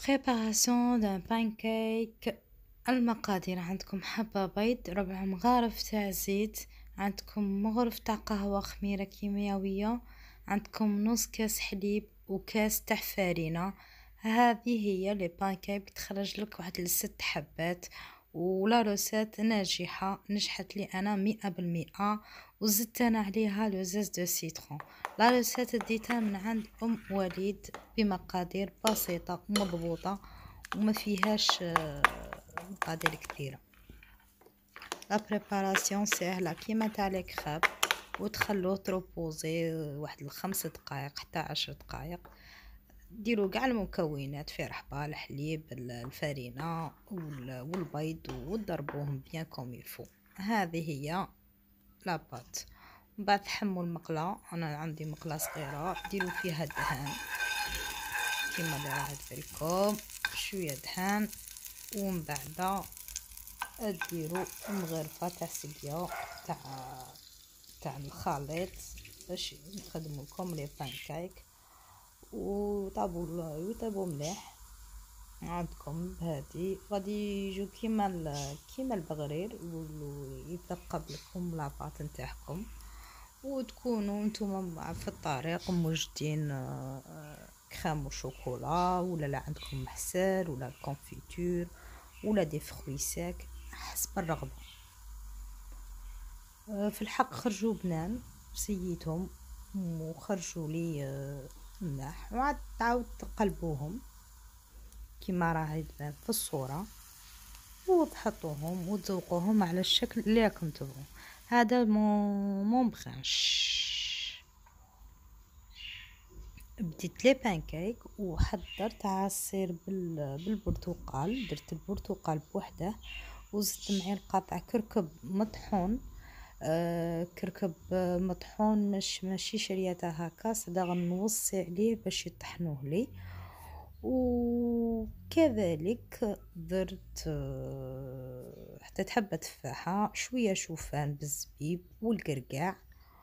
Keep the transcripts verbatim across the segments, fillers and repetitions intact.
بريباراسيون دان بانكيك. المقادير: عندكم حبة بيض، ربع مغارف تاع زيت، عندكم مغرف تاع قهوة خميرة كيميائية، عندكم نص كاس حليب وكاس تاع فرينة. هذه هي لي بانكيك، تخرج لك واحد لست حبات. ولا روسات ناجحة، نجحت لي انا مئة بالمئة، وزدت انا عليها لوزاز دو سيترون. لا روسات ديتها من عند ام وليد بمقادير بسيطة ومضبوطة وما فيهاش مقادير كثيرة. لا بريباراسيون سهلة كيما تاع لي كريب، وتخلوه تروبوزي واحد الخمس دقائق حتى عشر دقائق. ديروا كاع المكونات في رحبة، الحليب، الفرينة والبيض، وضربوهم بيان كوم يلفو. هذه هي لاباط. من بعد تحموا المقله، انا عندي مقله صغيره، ديروا فيها الدهان كيما اللي راه تفريكم، شويه دهان، ومن بعد ديروا مغرفه تاع سقيا تاع تاع الخليط باش نخدموا لكم لي بانكيك. وطابوا يطيبوا مليح عندكم بهذه، غادي يجوا كيما كيما البغرير، يثقب لكم لاباط نتاعكم، وتكونوا نتوما في الطريق موجدين كريم وشوكولا، ولا لا عندكم محسل ولا الكونفيتور ولا دي فروي ساك حسب الرغبه. في الحق خرجوا بنان، سيتهم وخرجوا لي ملاح، وعاد تعاود تقلبوهم كيما راه يبان في الصوره، وتحطوهم وتذوقوهم على الشكل اللي راكم تبغوا. هذا مون مون برانش. بديت لي بانكيك وحضرت عصير بالبرتقال، درت البرتقال بوحده، وزدت معلقه تاع كركب مطحون. آه كركب مطحون، مش ماشي شريته هكا، صدق نوصي عليه باش يطحنوه لي. وكذلك درت حتى حبة تفاحة، شوية شوفان بالزبيب والقرقاع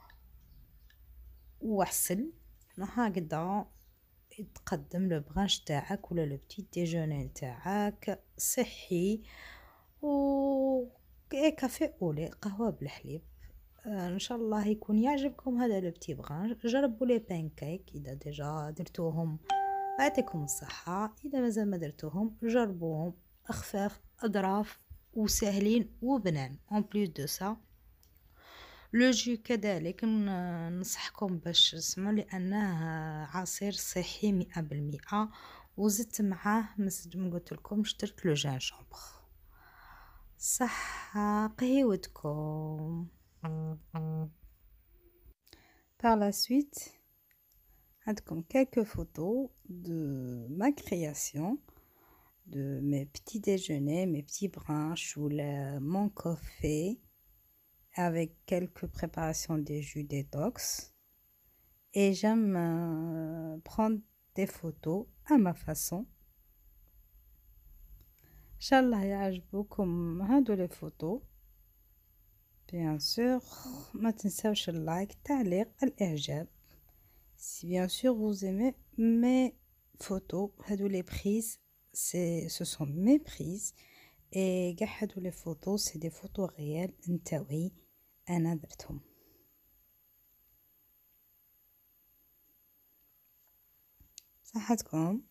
وعسل. هكذا يتقدم لو برانش تاعك ولا لو بتي ديجوني تاعك صحي. و كافي اولي، قهوة بالحليب. آه ان شاء الله يكون يعجبكم هذا لو بتي برانش. جربوا لي بانكيك اذا ديجا درتوهم، يعطيكم الصحة. إذا مازال ما درتوهم جربوهم، أخفاف أظراف وسهلين وبنان. en plus de ça لو جو كذلك ننصحكم باش تسمعوا، لأنه عصير صحي مئة بالمئة. وزدت معاه مثل قلت لكم شترت لو جانجومبر. صحة قهوتكم. par la suite عندكم quelques photos de ma création, de mes petits déjeuners, mes petits brunchs ou la, mon café, avec quelques préparations des jus détox. Et j'aime euh, prendre des photos à ma façon. Inch'Allah يعجبوكم هادو les photos. Bien sûr ما تنساوش اللايك، تعليق، الإعجاب. Si bien sûr vous aimez mes photos, هادو les prises, c'est, ce sont mes prises. Et كاع هادو les photos, c'est des photos réelles نتاوعي أنا درتهم. صحتكم.